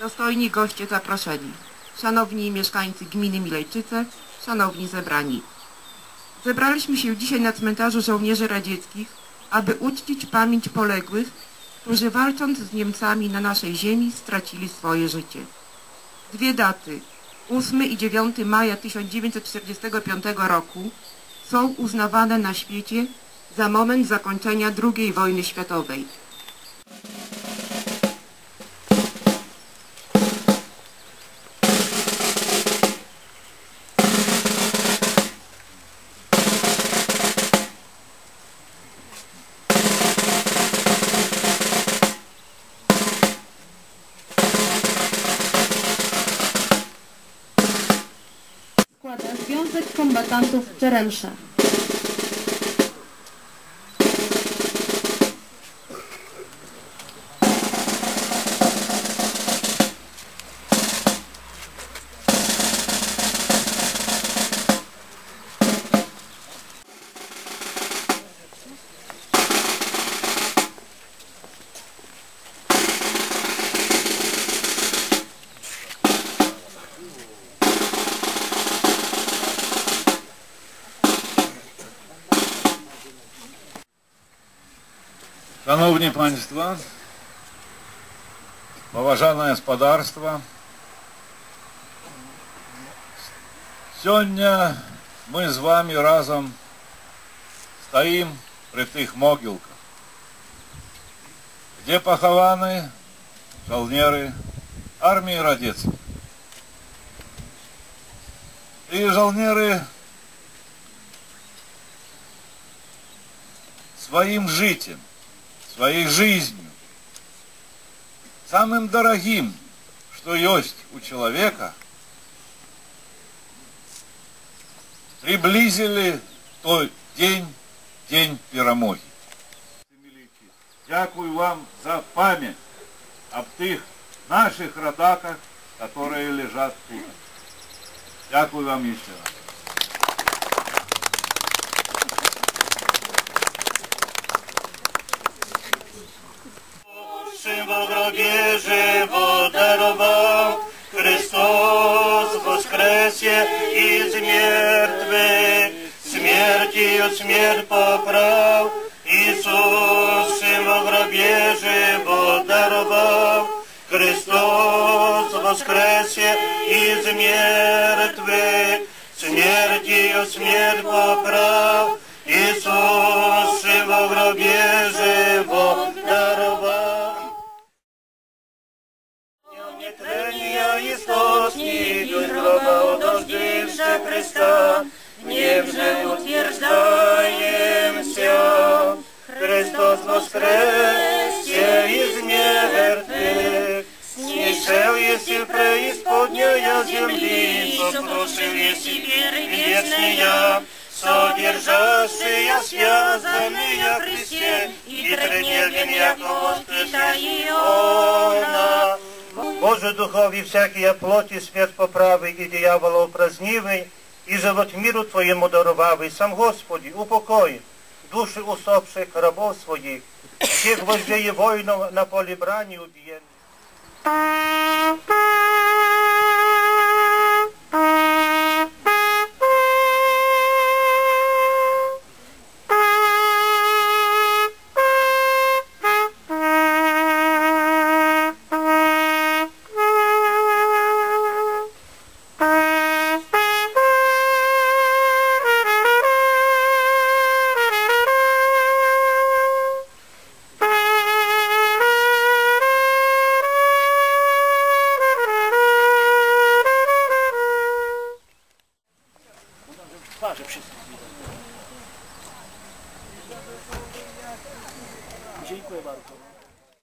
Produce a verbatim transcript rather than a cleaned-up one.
Dostojni goście zaproszeni, szanowni mieszkańcy gminy Milejczyce, szanowni zebrani. Zebraliśmy się dzisiaj na cmentarzu żołnierzy radzieckich, aby uczcić pamięć poległych, którzy walcząc z Niemcami na naszej ziemi stracili swoje życie. Dwie daty, ósmego i dziewiątego maja tysiąc dziewięćset czterdziestego piątego roku, są uznawane na świecie za moment zakończenia drugiej wojny światowej. Składa Związek Kombatantów Czeremsza. Szanowni Państwo, поважane господарство, сьогодні ми з вами разом стоїмо при тих могилках, де поховані жовнери армії Радецької. І жовнери своим життям, своей жизнью, самым дорогим, что есть у человека, приблизили тот день, день перемоги. Дякую вам за память об тих наших родаках, которые лежат тут. Дякую вам еще раз. Во гробе живот даровал, Христос воскресе из мертвых, смертью смерть поправ. Иисус во гробе живот даровал, Христос воскресе из мертвых, смертью смерть поправ. Иисус во гробе живот даровал. Трения источник, из гроба удождивши Христа, в нем же утверждаемся. Христос воскресе из мертвых, снишел еси преисподняя земли, сокрушил еси веры вечные, содержащие связанные Христе, и тренелен яко воспита Иона. Боже духові всякія плоті, смерть поправи і диявола упразнивий, і живот миру Твоєму дарувавий, сам Господи, упокой душі усопших рабов своїх, всіх вождей воїнів на полі брані убієнних.